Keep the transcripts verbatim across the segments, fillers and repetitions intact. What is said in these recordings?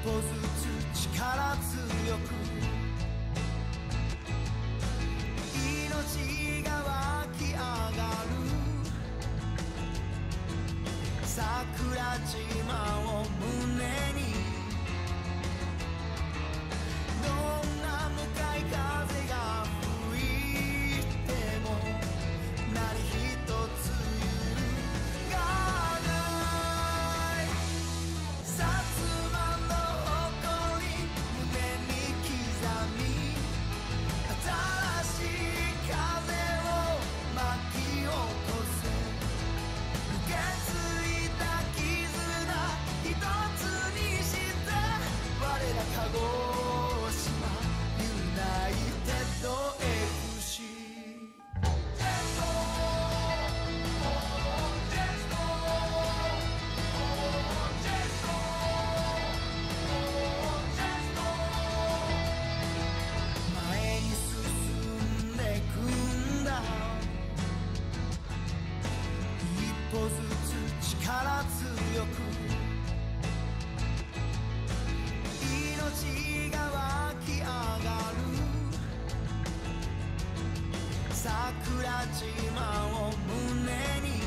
歩ずつ力強く命が湧き上がる桜島を胸にどんな向かい風が吹いても何一つ揺るがない薩摩の誇り胸に刻み新しい風を巻き起こせ受け継いだ絆一つにして我ら鹿児島ユナイテッド エフシー前に進んでくんだ一歩ずつ力強く命が湧き上がる桜島を胸に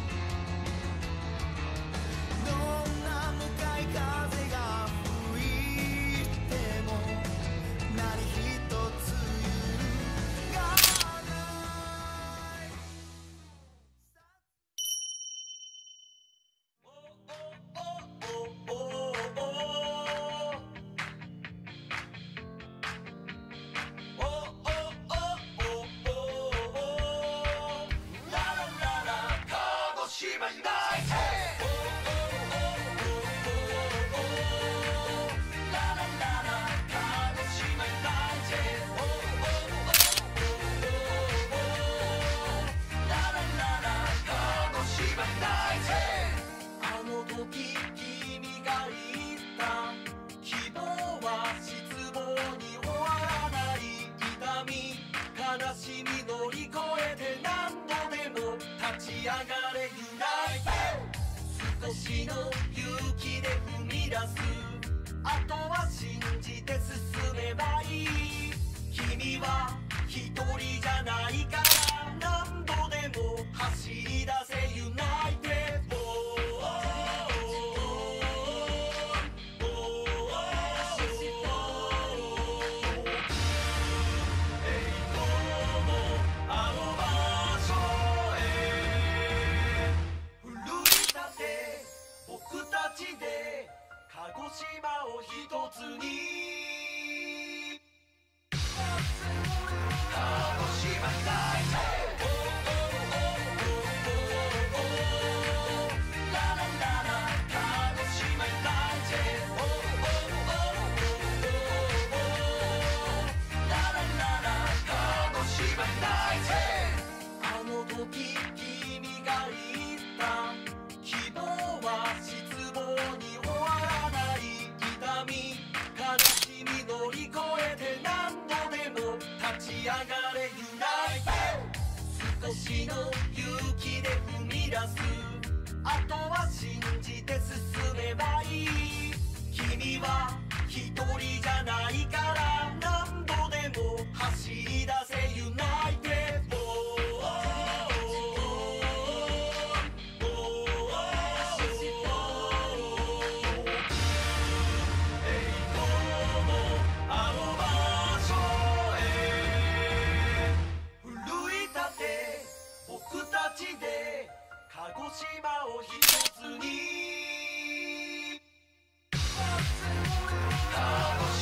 どんな向かい風が吹いても何一つ揺るがないあの時君が言った希望は失望に終わらない痛み悲しみ乗り越えて何度でも立ち上がれユナイテ少しの勇気で踏み出すあとは信じて進めばいい君は一人じゃないから何度でも走り出せユナイテッド鹿児島を一つに鹿児島ユナイテッドララララ鹿児島ユナイテッドララララ鹿児島ユナイテッドあの時君が言った希望は失望に終わらない痛み悲しみ乗り越えて何度でも立ち上がれユナイテ少しの勇気で踏み出すあとは信じて進めばいい君は一人じゃないから何度でも走り出せユナイテッド鹿児島を一つに鹿児島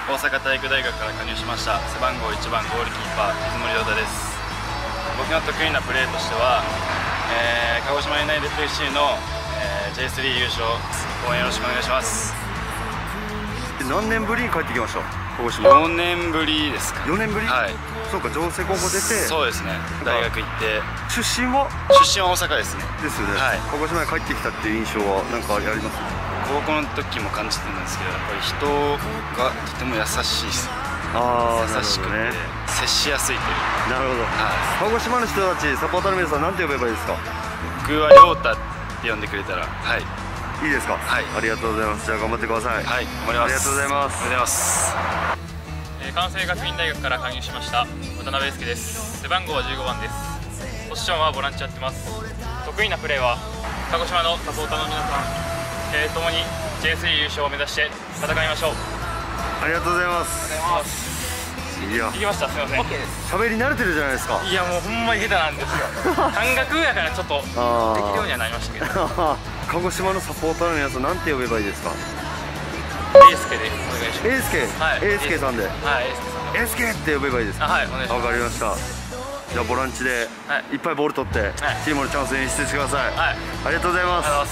大阪体育大学から加入しました背番号いちばんゴールキーパー水森亮太です。僕の得意なプレーとしては、えー、鹿児島ユナイテッド エフシー の、えー、ジェイスリー 優勝応援よろしくお願いします。 何年ぶりに帰ってきました？鹿児島。 よねんぶりですか。 よねんぶり。 はい。 そうか、城西高校出て。 そうですね。大学行って。 出身は？ 出身は大阪ですね。 ですよね。 はい。 鹿児島に帰ってきたっていう印象は何かあります？ 高校の時も感じてるんですけど、やっぱり人がとても優しいです。 ああ、 優しくて、ね、接しやすいという。 なるほど。はい。鹿児島の人たち、サポーターの皆さん、なんて呼べばいいですか？僕は亮太って呼んでくれたら、はい。 いいですか？はい。ありがとうございます。じゃあ頑張ってください。 はい。頑張ります。 ありがとうございます。 ありがとうございます。 えー、関西学院大学から加入しました渡辺英介です。背番号はじゅうごばんです。ポジションはボランチやってます。得意なプレーは鹿児島のサポーターの皆さん、えー、共に ジェイスリー 優勝を目指して戦いましょう。 ありがとうございます。 ありがとうございます。 いや、 聞きました。すみません。 喋り慣れてるじゃないですか。 いや、もうほんまに下手なんですよ。感覚やからちょっとできるようにはなりましたけど。 鹿児島のサポーターの皆さん、なんて呼べばいいですか？ 英介でお願いします。 英介、はい、英介さんで。 はい、英介さん。 英介って呼べばいいですか？ はい、お願いします。 わかりました。じゃあボランチでいっぱいボール取って、チームのチャンスに演出してください。はい、ありがとうございます。 ありがとうございます。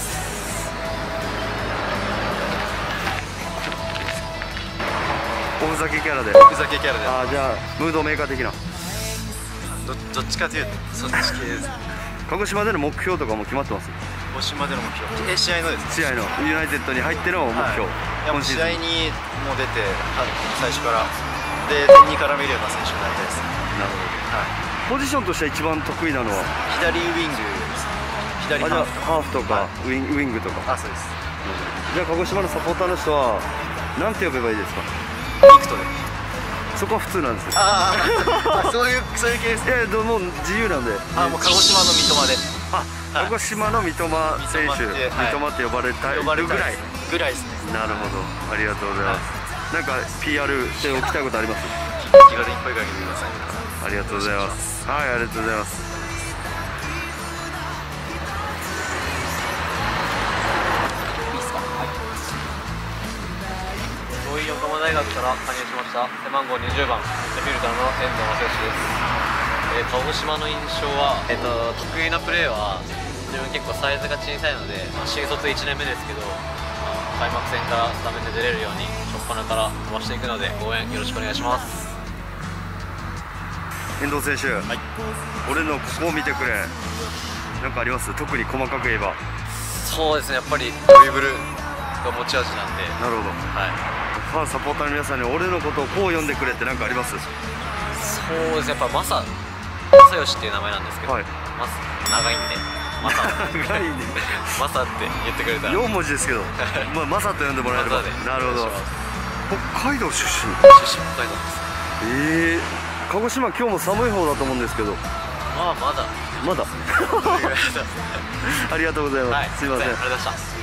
おふざけキャラで。 おふざけキャラで。 ああ、じゃあムードメーカー的な。 どどっちかというとそっち系です。 鹿児島での目標とかも決まってます？ 鹿児島での目標。え、試合のです。 試合のユナイテッドに入っての目標。 はい、試合にも出て最初からで点に絡めるような選手になりたいです。 なるほど。はい。ポジションとしては一番得意なのは左ウィングです。左ハーフとか。 ハーフとかウィンウィングとか。 あ、そうです。 じゃあ鹿児島のサポーターの人はなんて呼べばいいですか？ ミクトで。 そこは普通なんですよ。 ああ、そういうそういうケース。 いや、どうも自由なんで。 あ、もう鹿児島の三笘で。 あ、鹿児島の三笘選手、三笘って呼ばれたいぐらいぐらいですね。 なるほど、ありがとうございます。なんか ピーアール しておきたいことあります？ 気軽に声かけてください。 ありがとうございます。はい、ありがとうございます。 桐蔭横浜大学から加入しました背番号にじゅうばんミッドフィルダーの遠藤正義です。えー、鹿児島の印象は、えー、と得意なプレーは自分結構サイズが小さいので、まあ、新卒いちねんめですけど、まあ、開幕戦からスタメンで出れるように初っ端から飛ばしていくので応援よろしくお願いします。 遠藤選手、はい、俺のここを見てくれ、なんかあります？特に細かく言えば。 そうですね、やっぱりドリブルが持ち味なんで。 なるほど。はい。ファンサポーターの皆さんに俺のことをこう呼んでくれって何かあります？ そうですね、やっぱマサマサヨシっていう名前なんですけど、はい、マサ長いんでマサ長いんでマサって言ってくれたらよんもじですけどまあマサと呼んでもらえれば。なるほど。北海道出身？ 出身北海道ええです。 ー、鹿児島今日も寒い方だと思うんですけど。 まあまだまだありがとうございます。はい、すいません。 ありがとうございました。